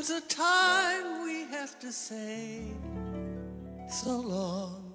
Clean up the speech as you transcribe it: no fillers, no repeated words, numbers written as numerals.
comes a time we have to say so long.